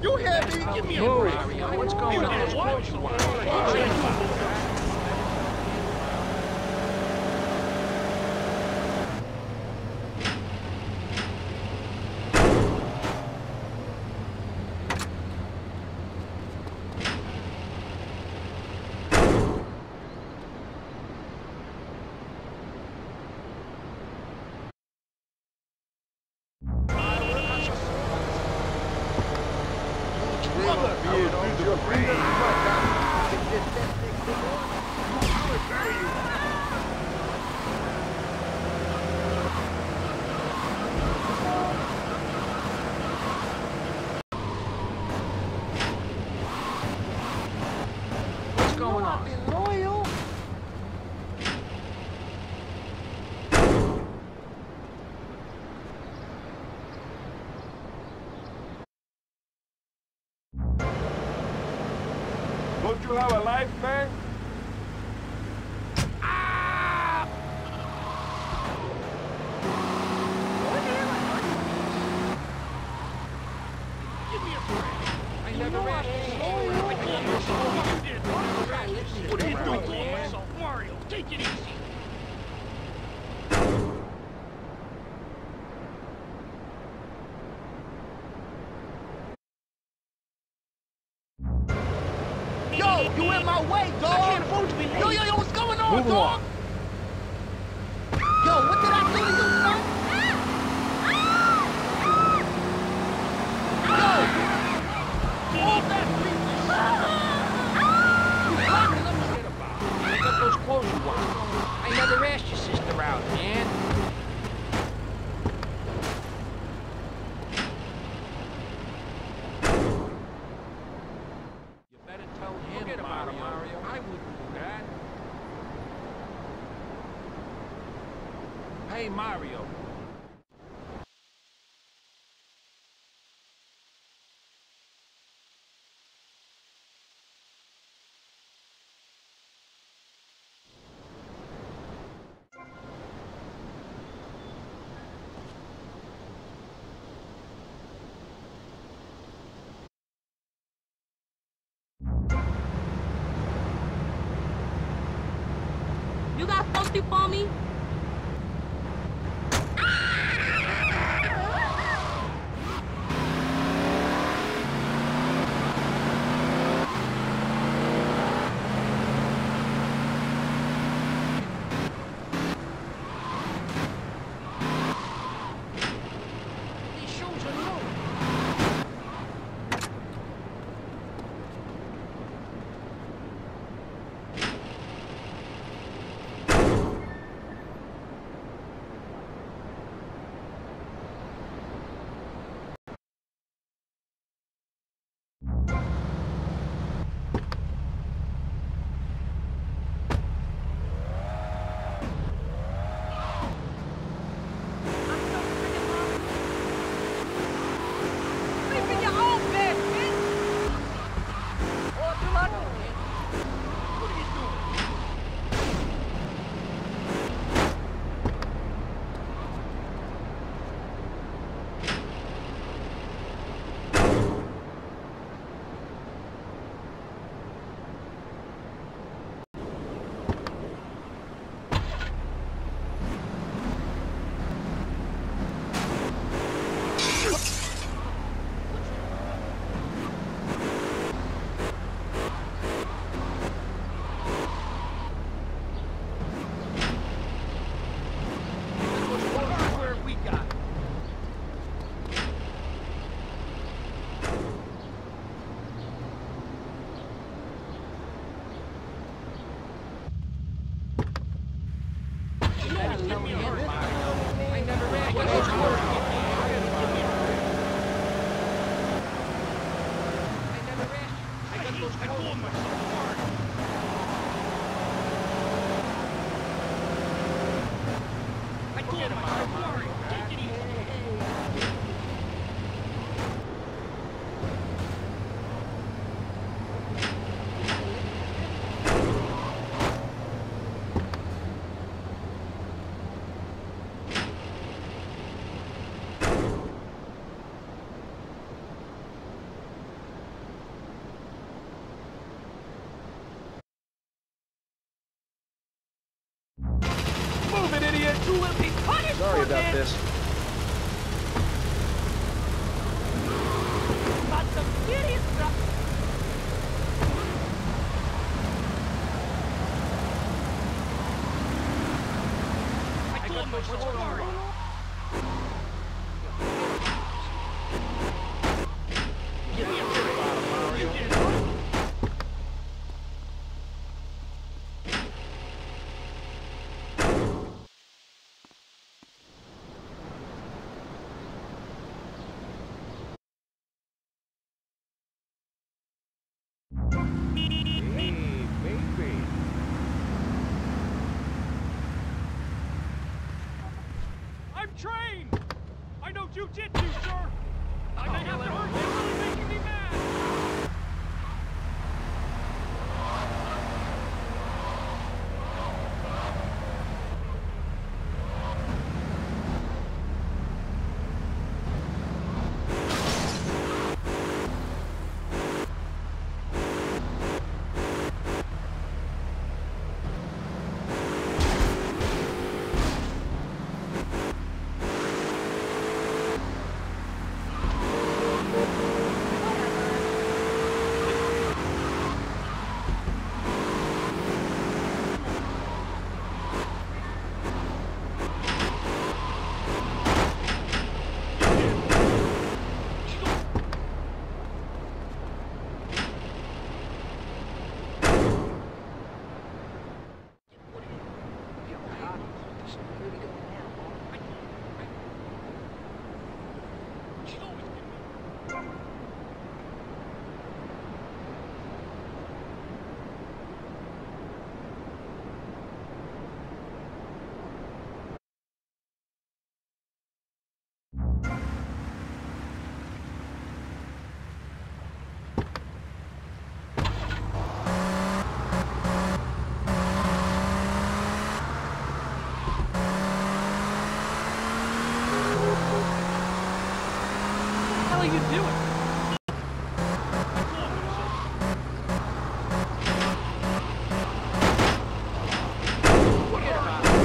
You hear me? Give me a break. What's going on? What? What's going on? Loyal. Don't you have a life, man? Give me a break. I never asked What are you doing, man? Mario, take it easy. Yo, you in my way, dog. I can't afford to be late. Yo, what's going on, Move dog? along. Yo, what did I do to you, son? Yo! Hold that briefly, son. You blocking them? Forget about it. I got those clothes you want. I never asked your sister out, man. You better tell him, Forget about it, Mario. Mario. I wouldn't do that. Hey, Mario. You got something for me? These shoes are new. You will be punished Sorry for about this. Got some serious stuff. I told myself sorry. Give me a beer bottle, Mario. Hey, baby. I'm trained! I know jujitsu, sir! I may have to hurt you, really making me mad! What the hell are you doing? Forget about it.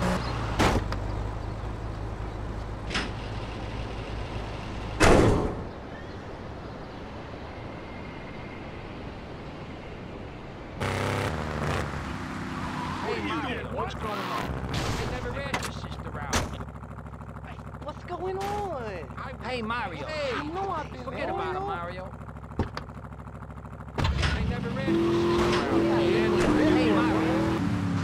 Hey, Mario, what's going on? I never asked your sister out. What's going on? Hey, Mario. Hey, I know I've been forget about it, loyal. Mario. I never asked your sister out. Hey, Mario.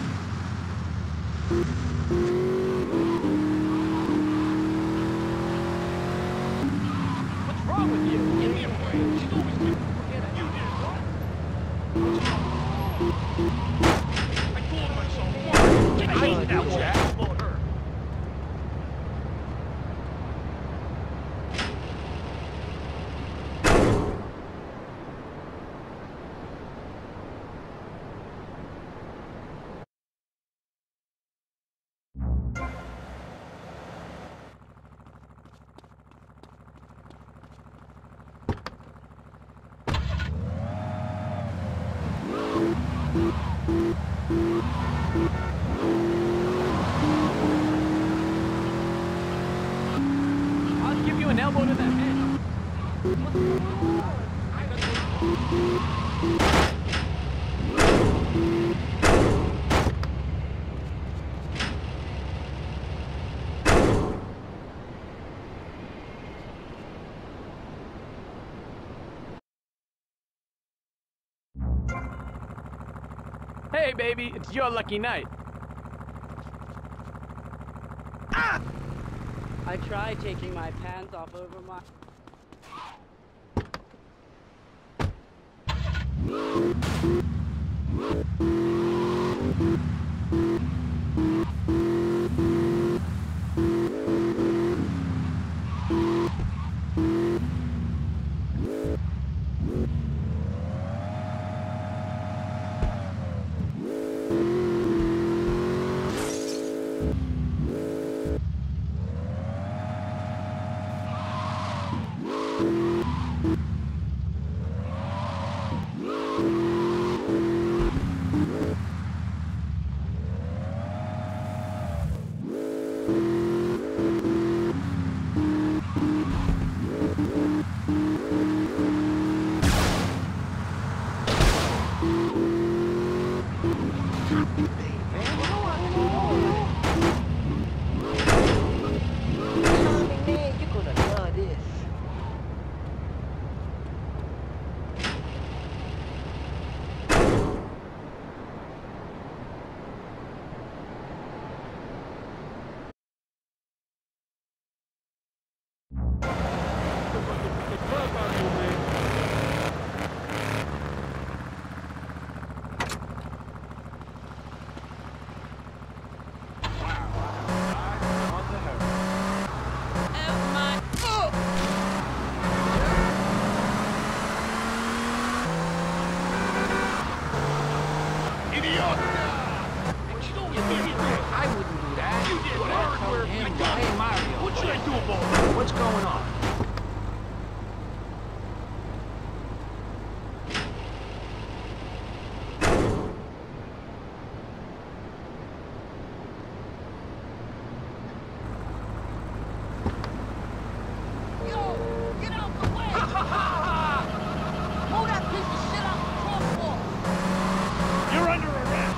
What's wrong with you? Give me a break. She's always been... Forget it. You did what? What's wrong? I told myself once. Get out of that Jack. About her. I'll give you an elbow to the head. Hey, baby, it's your lucky night. I tried taking my pants off over my... I wouldn't do that. You did What I told hardware. him, I got hey Mario, What should I do about it? what's going on? Yo, get out the way! Move that piece of shit out the crosswalk! You're under arrest.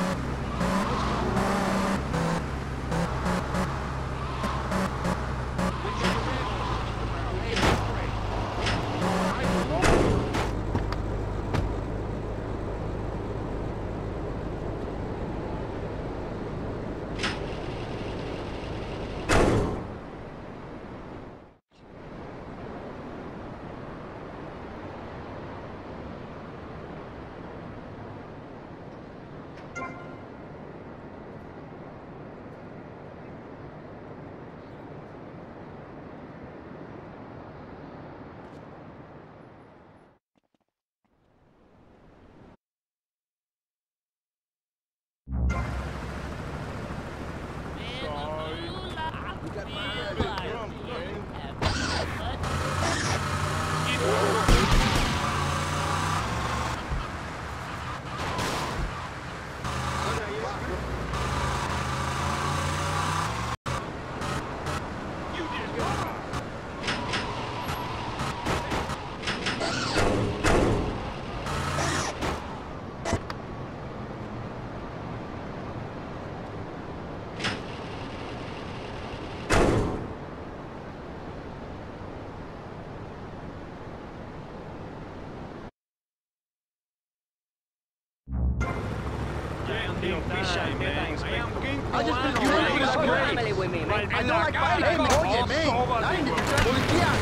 You did I just been dealing with this Family with me, man. I don't like fighting. Oye, man. Nadie me dice policía.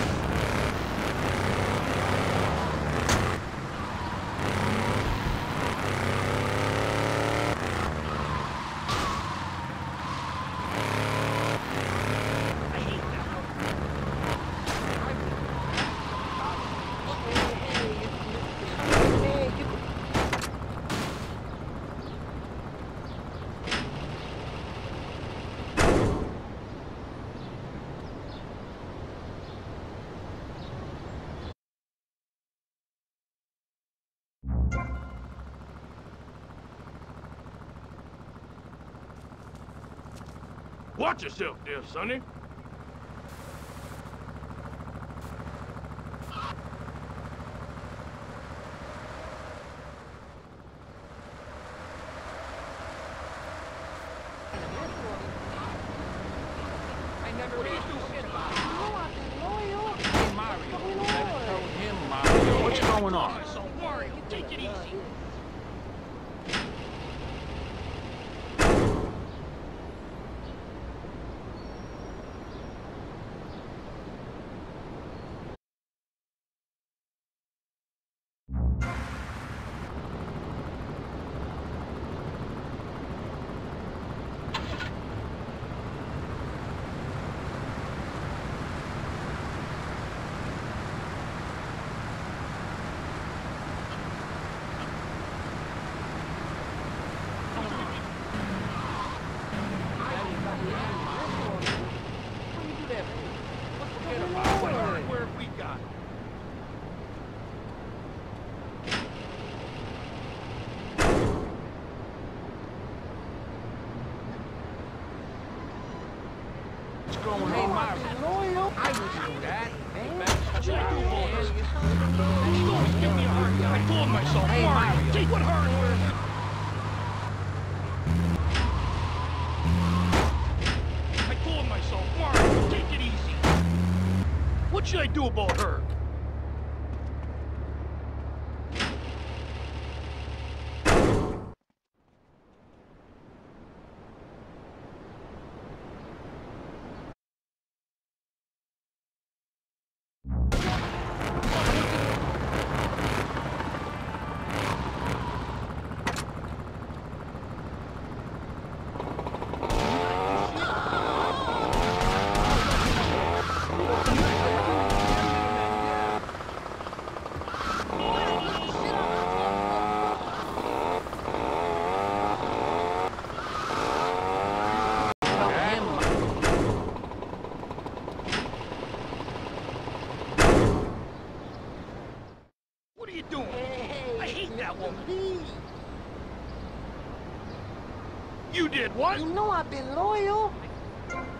Watch yourself there, Sonny. I never asked you shit about it. Hey Mario, you better tell him, Mario, what's going on? So Mario, take it easy. What hardware have we got? What's going on? Hey Mario, I wouldn't do that. You better touch What I do my about hands. this? You always give me a hard time. I told myself, Hey, Mario, Mario. take what hardware? I told myself, Mario, take it easy. What should I do about her? did what? You know I've been loyal.